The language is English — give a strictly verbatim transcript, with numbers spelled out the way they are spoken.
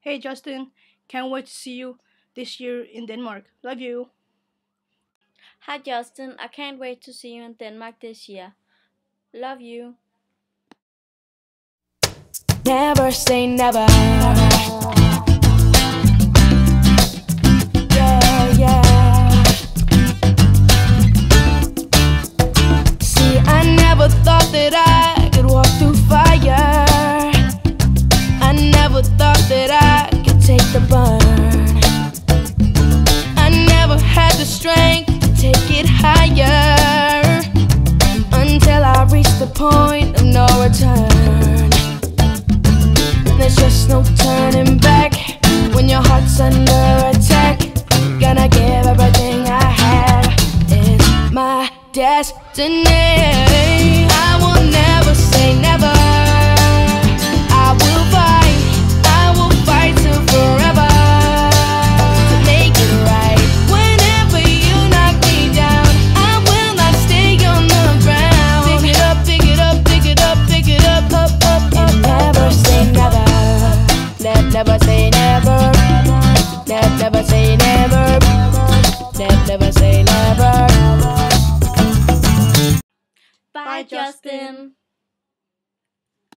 Hey Justin, can't wait to see you this year in Denmark. Love you. Hi Justin, I can't wait to see you in Denmark this year. Love you. Never say never. Yeah, yeah. See, I never thought that I could walk through fire. I never thought that I could take the burn. I never had the strength to take it higher, until I reached the point of no return. There's just no turning back when your heart's under attack. Gonna give everything I have. It's my destiny. I will never say never. I will fight, I will fight till forever to make it right. Whenever you knock me down, I will not stay on the ground. Pick it up, pick it up, pick it up, pick it up, up, up, up. And never say never. Never, never say never. Never, never say never. Never, never say never. Bye, Bye, Justin. Justin.